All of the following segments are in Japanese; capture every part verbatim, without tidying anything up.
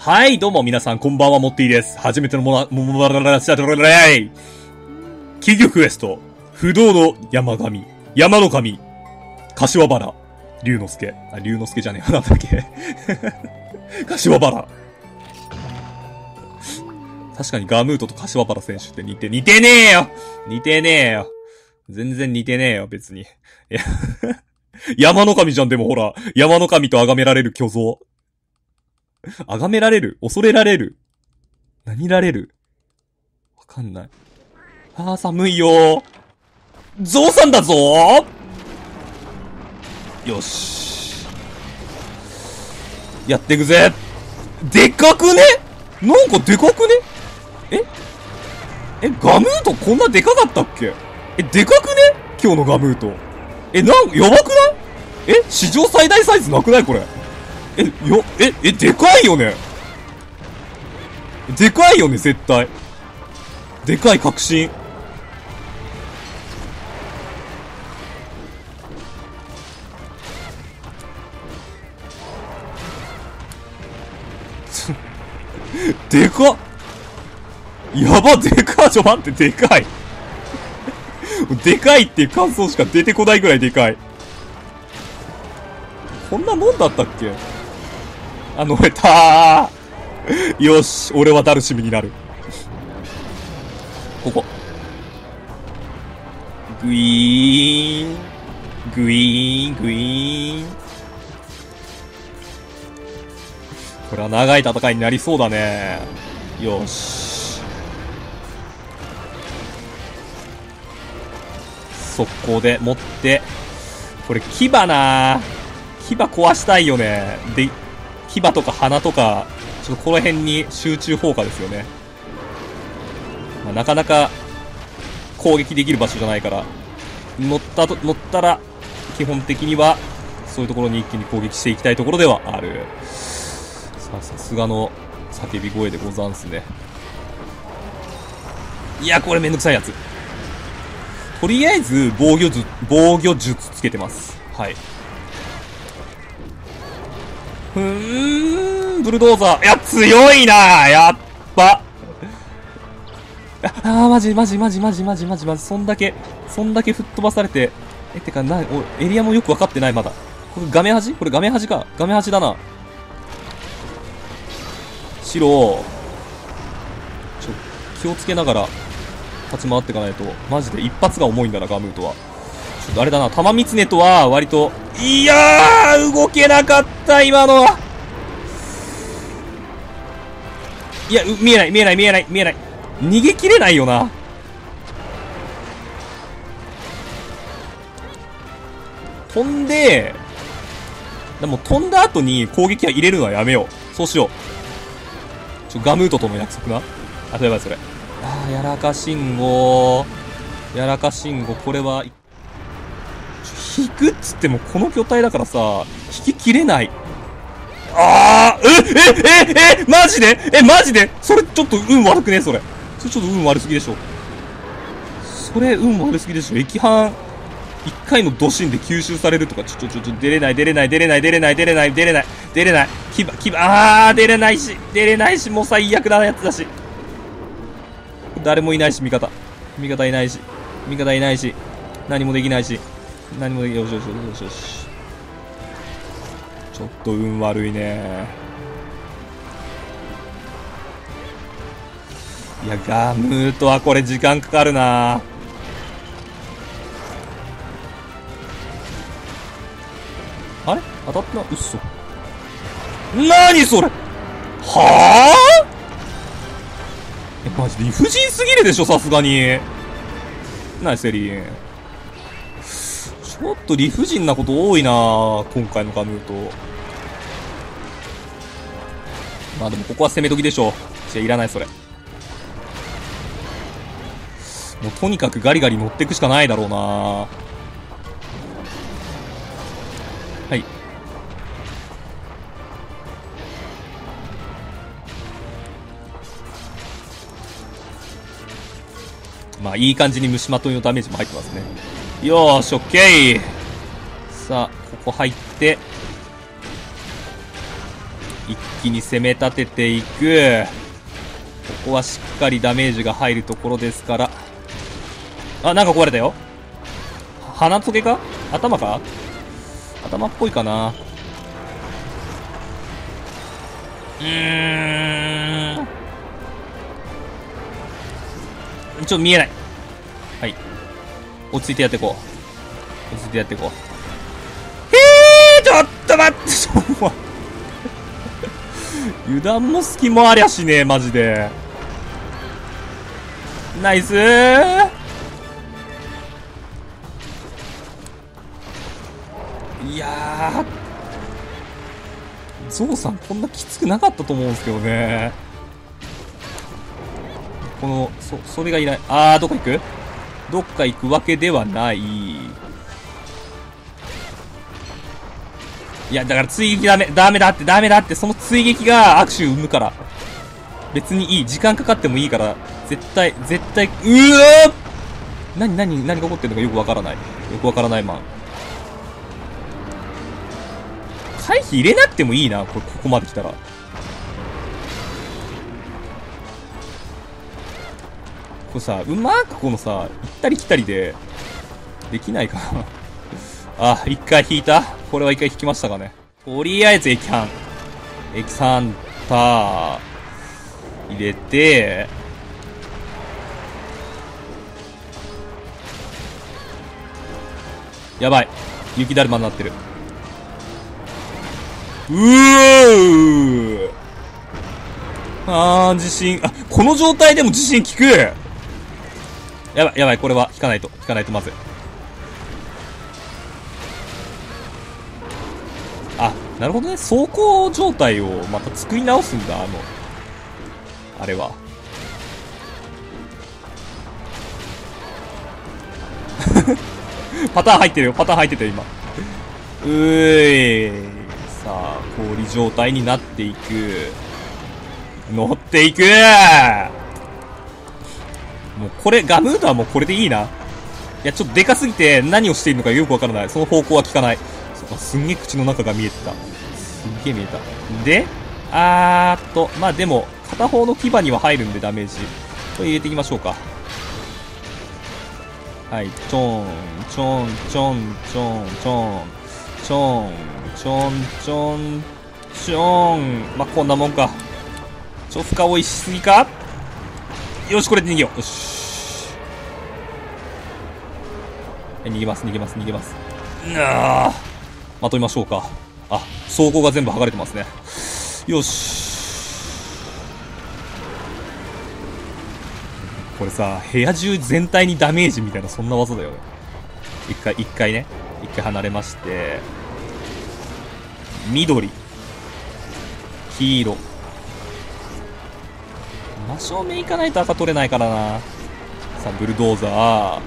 はい、どうも皆さん、こんばんは、モッティです。初めてのもの、ももららしたとれれい。企業クエスト、不動の山神、山の神、柏原、龍之介。あ、龍之介じゃねえ、なんだっけ。柏原。確かにガムートと柏原選手って似て、似てねえよ似てねえよ全然似てねえよ、別に。いや山の神じゃん、でもほら、山の神と崇められる巨像。崇められる恐れられる何られるわかんない。あー、寒いよー。ゾウさんだぞーよし。やってくぜ。でかくねなんかでかくねええ、ガムートこんなでかかったっけえ、でかくね今日のガムート。え、なん、やばくないえ、史上最大サイズなくないこれ。え、よ、え、え、でかいよねでかいよね、絶対。でかい確信。でかっやば、でかっちょ、待って、でかい。でかいっていう感想しか出てこないぐらいでかい。こんなもんだったっけあの、えたー。よし、俺はダルシムになる。ここ。グイーン。グイーン、グイーン。これは長い戦いになりそうだね。よし。速攻で持って。これ牙な牙壊したいよね。で、牙とか鼻とか、ちょっとこの辺に集中砲火ですよね。まあ、なかなか攻撃できる場所じゃないから、乗ったと、乗ったら、基本的には、そういうところに一気に攻撃していきたいところではある。さあ、さすがの叫び声でござんすね。いや、これめんどくさいやつ。とりあえず、防御術、防御術つけてます。はい。ふーん、ブルドーザー。いや、強いなやっば。あー、マジマジマジマジマジマジマジ。そんだけ、そんだけ吹っ飛ばされて。え、てか、な、お、エリアもよくわかってない、まだ。これ画面端これ画面端か。画面端だな。白。ちょ、気をつけながら、立ち回っていかないと。マジで一発が重いんだな、ガムートは。ちょっとあれだな、玉三つねとは、割と、いやー動けなかった、今のは。いや、見えない、見えない、見えない、見えない。逃げ切れないよな。飛んで、でも飛んだ後に攻撃は入れるのはやめよう。そうしよう。ちょ、ガムートとの約束な。あ、やばい、それ。あー、やらか信号。やらか信号、これは、引くっつってもこの巨体だからさ、引ききれない。あー、え、え、え、え、マジでえ、マジでそれちょっと運悪くねそれ。それちょっと運悪すぎでしょ。それ運悪すぎでしょ。駅半、一回のドシンで吸収されるとか、ちょ、ちょ、ちょ、ちょ、出れない、出れない、出れない、出れない、出れない、出れない、出れない、牙、牙、あー、出れないし、出れないし、もう最悪なやつだし。誰もいないし、味方。味方いないし、味方いないし、何もできないし。何もできない。よしよしよしよし。ちょっと運悪いね。いや、ガムートはこれ時間かかるな。あれ当たったな。うっそ。なにそれはぁえ、マジで理不尽すぎるでしょ、さすがに。なにセリーン。ちょっと理不尽なこと多いなぁ、今回のガムート。まあでもここは攻め時でしょ。じゃあいらないそれ。もうとにかくガリガリ乗っていくしかないだろうなぁ。はい。まあいい感じに虫まといのダメージも入ってますね。よーし、オッケー。さあ、ここ入って、一気に攻め立てていく。ここはしっかりダメージが入るところですから。あ、なんか壊れたよ。鼻トゲか？頭か？頭っぽいかな。うーん。ちょっと見えない。はい。落ち着いてやっていこう。落ち着いてやっていこう。へー、ちょっと待って、ちょっと油断も隙もありゃしねえ、マジで。ナイスー。いやー、ゾウさんこんなきつくなかったと思うんですけどね。この、そ、それがいない。あー、どこ行く？どっか行くわけではない。いや、だから追撃ダメ、ダメだって、ダメだって、その追撃が握手を生むから。別にいい。時間かかってもいいから、絶対、絶対、うー何、何、何が起こってるのかよくわからない。よくわからないマン。回避入れなくてもいいな、これ、ここまで来たら。これさ、うまーくこのさ、行ったり来たりで、できないかな。あ、一回引いた。これは一回引きましたかね。とりあえず液反。液酸タ入れて、やばい。雪だるまになってる。うーあー、地震。あ、この状態でも地震効く。やばい、やばい。これは引かないと。引かないとまずい。あ、なるほどね。走行状態をまた作り直すんだ、あの、あれは。パターン入ってるよ。パターン入ってたよ、今。うーい。さあ、氷状態になっていく。乗っていく。もうこれ、ガムードはもうこれでいいな。いや、ちょっとでかすぎて何をしているのかよくわからない。その方向は効かない。そうか、すんげえ口の中が見えてた。すんげえ見えた。で、あーっと、まあでも、片方の牙には入るんでダメージ。これ入れていきましょうか。はい、ちょん、ちょん、ちょん、ちょん、ちょん、ちょん、ちょん、ちょん、ちょん。まあ、こんなもんか。ちょ、負荷多いしすぎか？よし、これで逃げよう。よし。逃げます、逃げます、逃げます。なあ。まとめましょうか。あ、走行が全部剥がれてますね。よし。これさ、部屋中全体にダメージみたいな、そんな技だよね。一回、一回ね。一回離れまして。緑。黄色。真正面行かないと赤取れないからな。さあ、ブルドーザー。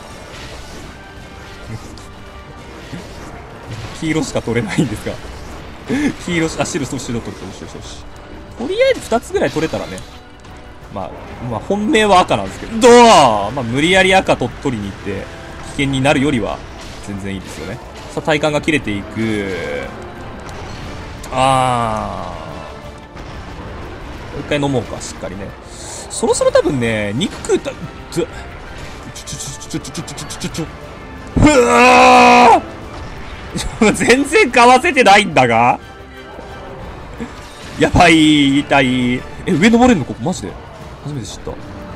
黄色しか取れないんですが。黄色し、あ、白、白取れて、よしよしよし。とりあえず二つぐらい取れたらね。まあ、まあ、本命は赤なんですけど、どうまあ、無理やり赤と取りに行って、危険になるよりは、全然いいですよね。さあ、体幹が切れていく。あー。もう一回飲もうか、しっかりね。そろそろ多分ね、肉食うた、ちょ、ちょ、ちょ、ちょ、ちょ、ちょ、ちょ、ちょ、ちょ、ちょ、ふわー全然かわせてないんだがやばい、痛い。え、上登れんのここマジで初めて知った。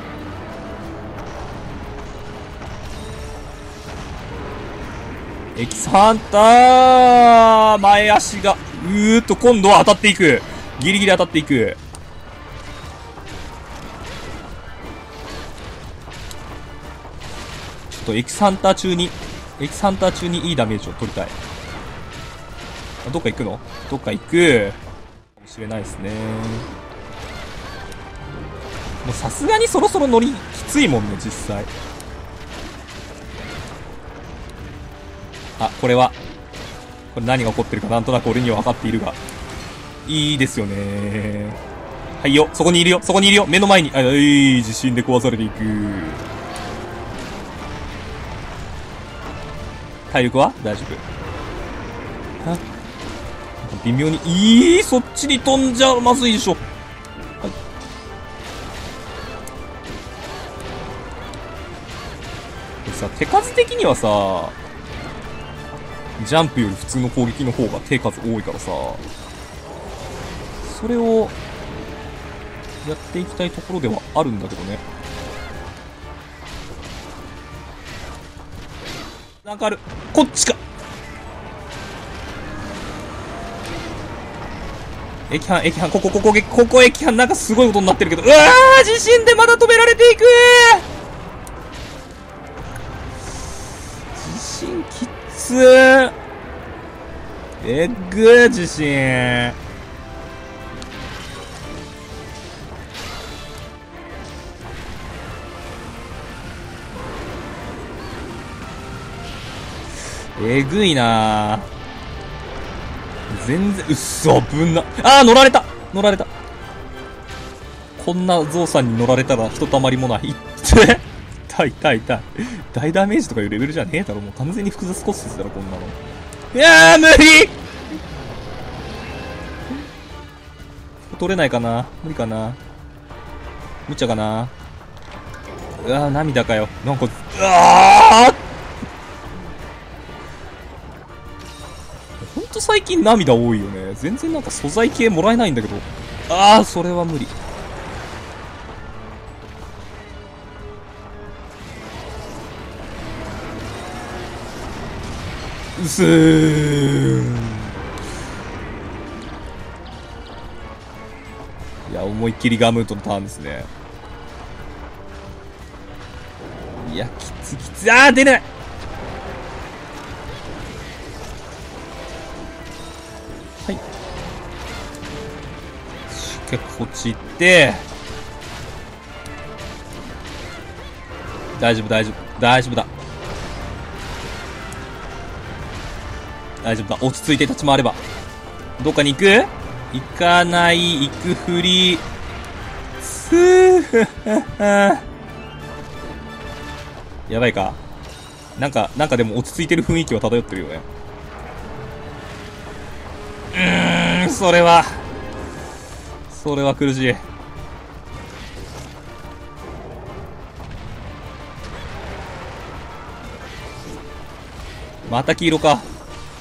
エキサンター前足が、うーっと今度は当たっていく。ギリギリ当たっていく。ちょっとエキサンター中に、エキサンター中にいいダメージを取りたい。どっか行くの？どっか行くかもしれないですね。もうさすがにそろそろ乗りきついもんね、実際。あ、これは。これ何が起こってるかなんとなく俺には分かっているが。いいですよね。はいよ、そこにいるよ、そこにいるよ、目の前に。あ、いい、地震で壊されていく。体力は大丈夫。は微妙に、いいそっちに飛んじゃまずいでしょ。はい。さ、手数的にはさ、ジャンプより普通の攻撃の方が手数多いからさ、それを、やっていきたいところではあるんだけどね。なんかある。こっちか。駅班、駅班、ここ、ここ、ここ駅班、なんかすごいことになってるけど、うわー地震でまだ止められていくー地震きっつーえっぐー地震えぐいなぁ。全然、うっそ、ぶんな。あー、乗られた乗られた。こんなゾウさんに乗られたらひとたまりもない。いって痛い痛い痛い。大ダメージとかいうレベルじゃねえだろ。もう完全に複雑骨折だろ、こんなの。いやー、無理取れないかな無理かな無茶かなうわー、涙かよ。なんか、うわーほんと最近涙多いよね。全然なんか素材系もらえないんだけど。あー、それは無理。うすーん。いや、思いっきりガムートのターンですね。いや、きつきつ。あー、出ないはい。結構こっち行って。大丈夫、大丈夫、大丈夫だ。大丈夫だ。落ち着いて立ち回れば。どっかに行く行かない、行くふり。すーやばいか。なんか、なんかでも落ち着いてる雰囲気は漂ってるよね。うーん、それは。それは苦しい。また黄色か。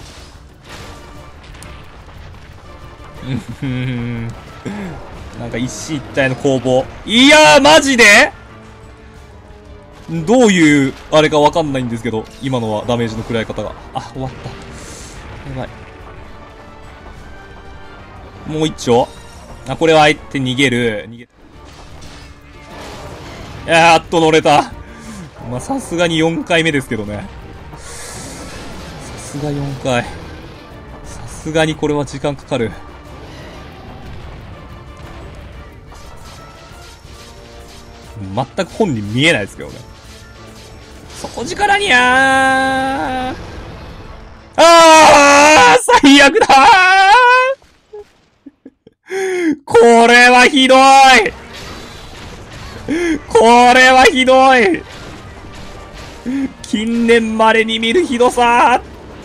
うん。なんか一進一退の攻防。いやー、マジでどういう、あれかわかんないんですけど、今のはダメージの食らい方が。あ、終わった。やばい。もう一丁あ、これは相手逃げる。逃げやーっと乗れた。まあ、さすがによんかいめですけどね。さすがよんかい。さすがにこれは時間かかる。全く本人見えないですけどね。底力にゃーあー最悪だーこれはひどいこれはひどい近年稀に見るひどさ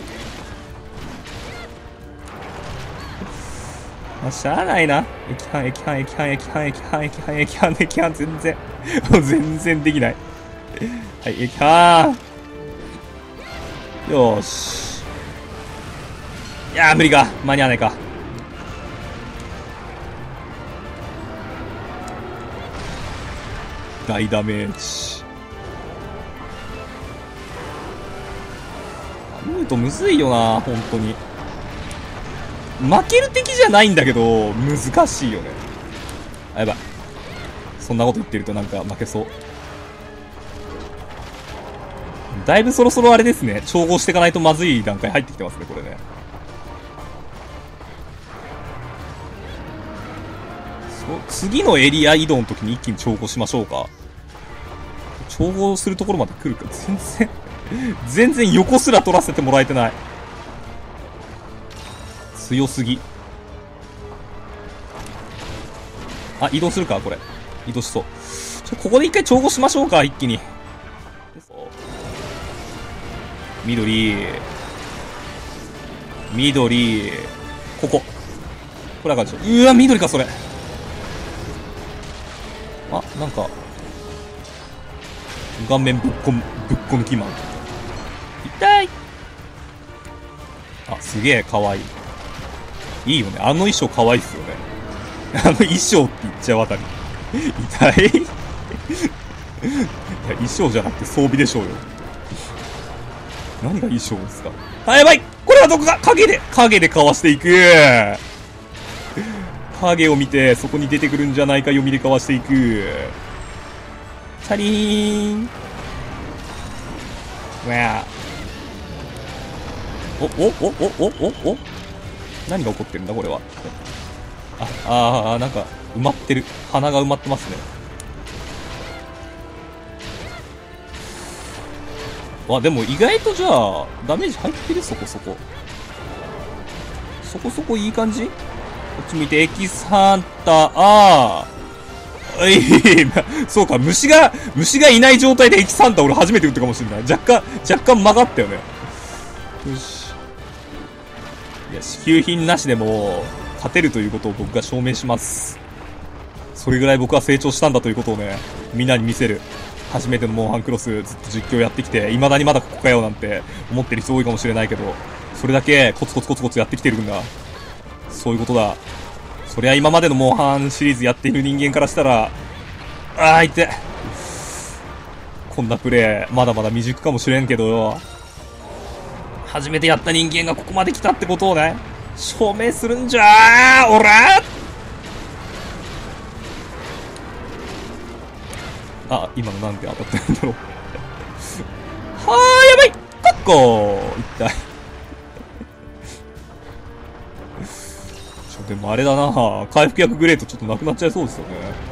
ーしゃあないな。駅半、駅半、駅半、駅半、駅半、駅半、駅半、駅半、全然。もう全然できない。はい、駅半。よーし。いやー、無理か。間に合わないか。大ダメージ。ムートむずいよな、本当に。負ける敵じゃないんだけど、難しいよね。あ、やばい。そんなこと言ってるとなんか負けそう。だいぶそろそろあれですね。調合していかないとまずい段階入ってきてますね、これね。次のエリア移動の時に一気に調合しましょうか。調合するところまで来るか。全然、全然横すら取らせてもらえてない。強すぎ。あ、移動するかこれ。移動しそう。ちょ、ここで一回調合しましょうか、一気に。緑。緑。 ここ。これあかんでしょ。うわ、緑か、それ。あ、なんか、顔面ぶっこむ、ぶっこ抜きマン。痛い。あ、すげえ、かわいい。いいよね。あの衣装かわいいっすよね。あの衣装って言っちゃうあたり。痛い。いや、衣装じゃなくて装備でしょうよ。何が衣装ですか。あ、やばい。これはどこか影で、影でかわしていく。影を見て、そこに出てくるんじゃないか読みでかわしていく。チャリーン。うわお、お、お、お、お、お、お何が起こってるんだこれは。あ、あー、なんか、埋まってる。鼻が埋まってますね。あ、でも意外とじゃあ、ダメージ入ってるそこそこ。そこそこいい感じ。こっち見て、エキスハンター、あー。いい、そうか、虫が、虫がいない状態でエキスハンター俺初めて撃ったかもしれない。若干、若干曲がったよね。よし。いや、支給品なしでも、勝てるということを僕が証明します。それぐらい僕は成長したんだということをね、みんなに見せる。初めてのモンハンクロスずっと実況やってきて、未だにまだここかよなんて思ってる人多いかもしれないけど、それだけコツコツコツコツやってきてるんだ。そういうことだ。そりゃ今までのモンハンシリーズやっている人間からしたら、あー、痛い。こんなプレイ、まだまだ未熟かもしれんけどよ。初めてやった人間がここまで来たってことをね、証明するんじゃー、おらー。あ、今のなんて当たってるんだろう。はー、やばい。カッコー。痛い。ちょ、でもあれだな、回復薬グレートちょっとなくなっちゃいそうですよね。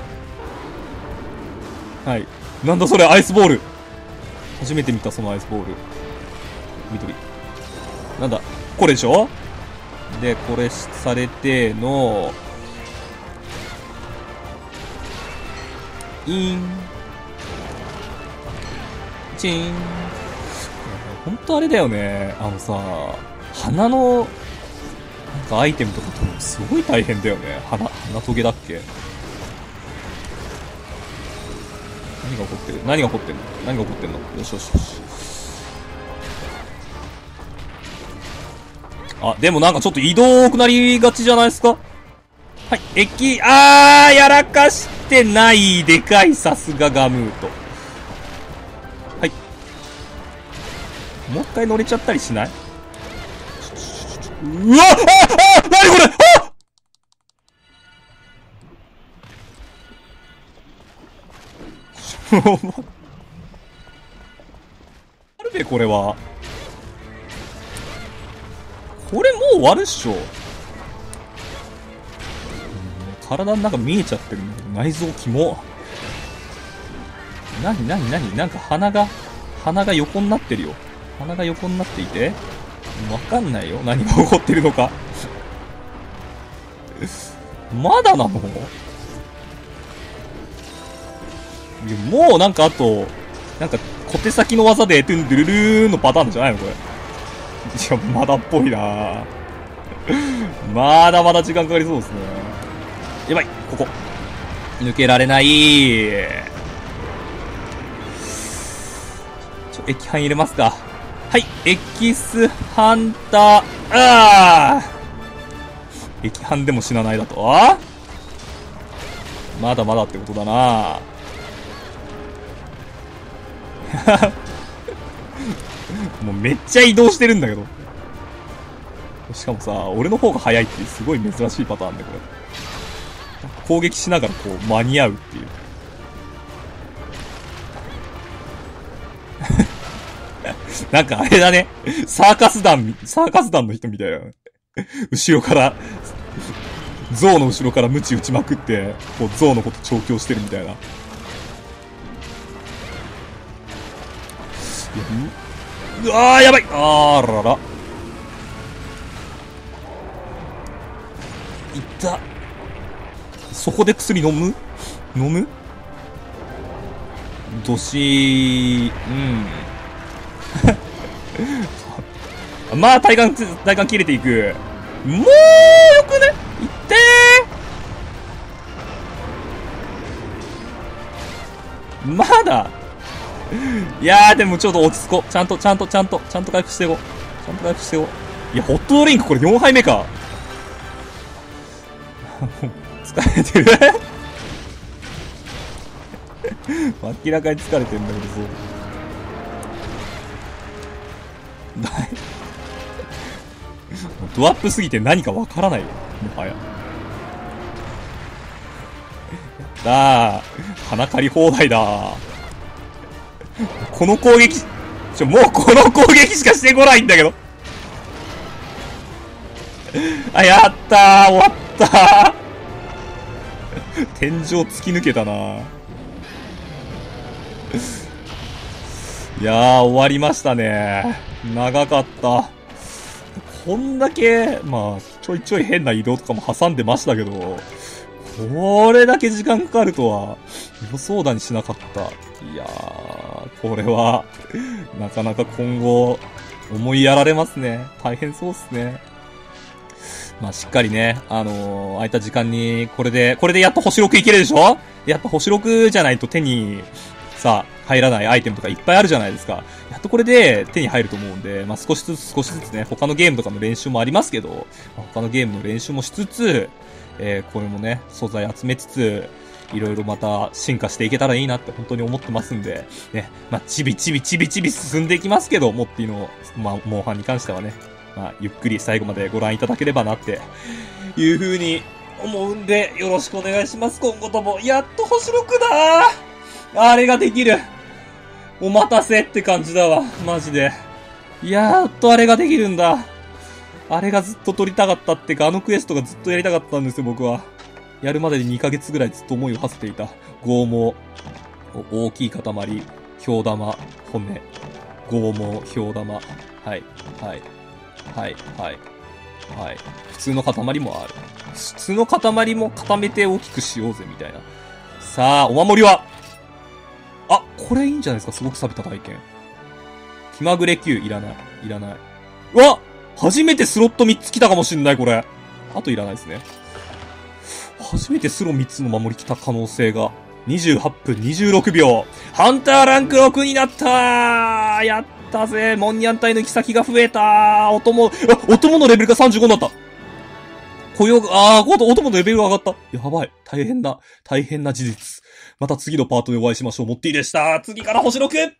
はい。なんだそれ、アイスボール。初めて見た、そのアイスボール。緑。なんだ、これでしょ。で、これされての、イーン。チーン。ほんとあれだよね。あのさ、鼻の、なんかアイテムとか取るのすごい大変だよね。鼻、鼻トゲだっけ。何が起こってる何が起こってんの何が起こってんの。よしよしよし。あ、でもなんかちょっと移動多くなりがちじゃないですか。はい、駅、あー、やらかしてない。でかい、さすがガムート。はい。もう一回乗れちゃったりしない？うわっ、ああ、なにこれ、ああるべ、これは。これもう終わるっしょ。体の中見えちゃってるんだけど、内臓キモ。なになになになんか鼻が、鼻が横になってるよ。鼻が横になっていてわかんないよ。何が起こってるのか。まだなの？いや、もうなんかあと、なんか小手先の技でトゥンドゥルルーのパターンじゃないのこれ。いや、まだっぽいなまだまだ時間かかりそうですね。やばい、ここ。抜けられない。ちょ、液範入れますか。はい、エキスハンター、あー液範でも死なないだと。あまだまだってことだなもうめっちゃ移動してるんだけど。しかもさ、俺の方が早いっていうすごい珍しいパターンで、これ。攻撃しながらこう間に合うっていう。なんかあれだね。サーカス団、サーカス団の人みたいな。後ろから、象の後ろから鞭打ちまくって、こう象のこと調教してるみたいな。うわー、やばい。あーらら。いった。そこで薬飲む飲むどしー、うん。まあ、体幹、体幹切れていく。もうまだいやーでもちょっと落ち着こう。ちゃんと、ちゃんと、ちゃんと、ちゃんと回復していこう。ちゃんと回復していこう。いや、ホットドリンクこれよんはいめか。疲れてる明らかに疲れてるんだけど、そう。ドアップすぎて何かわからないよ。もはや。だー。鼻借り放題だー。この攻撃、ちょ、もうこの攻撃しかしてこないんだけど。あ、やったー、終わったー。天井突き抜けたなー。いやー、終わりましたね。長かった。こんだけ、まあ、ちょいちょい変な移動とかも挟んでましたけど、これだけ時間かかるとは予想だにしなかった。いやー、これは、なかなか今後、思いやられますね。大変そうっすね。まあ、しっかりね、あのー、空いた時間に、これで、これでやっと星ろくいけるでしょ？やっぱ星ろくじゃないと手に、さ、入らないアイテムとかいっぱいあるじゃないですか。やっとこれで手に入ると思うんで、まあ、少しずつ少しずつね、他のゲームとかの練習もありますけど、他のゲームの練習もしつつ、えー、これもね、素材集めつつ、いろいろまた進化していけたらいいなって本当に思ってますんで、ね、まあ、ちびちびちびちび進んでいきますけど、モッティの、まあ、モンハンに関してはね、まあ、ゆっくり最後までご覧いただければなっていう風に思うんで、よろしくお願いします。今後とも。やっと星ろくだー。あれができる。お待たせって感じだわ。マジで。やっとあれができるんだ。あれがずっと撮りたかったってか、あのクエストがずっとやりたかったんですよ、僕は。やるまでににかげつぐらいずっと思いを馳せていた。剛毛。大きい塊。氷玉。骨。剛毛。氷玉。はい。はい。はい。はい。はい。普通の塊もある。普通の塊も固めて大きくしようぜ、みたいな。さあ、お守りはあ、これいいんじゃないですか、すごく錆びた体験。気まぐれきゅういらない。いらない。うわ！初めてスロットみっつ来たかもしんない、これ。あといらないですね。初めてスロみっつの守り来た可能性が。にじゅうはっぷんにじゅうろくびょう。ハンターランクろくになったー！やったぜ。モンニャン隊の行き先が増えたー。お供、あ、お供のレベルがさんじゅうごになった。雇用が、あー、お供のレベルが上がった。やばい。大変な、大変な事実。また次のパートでお会いしましょう。モッティでした。次から星ろく。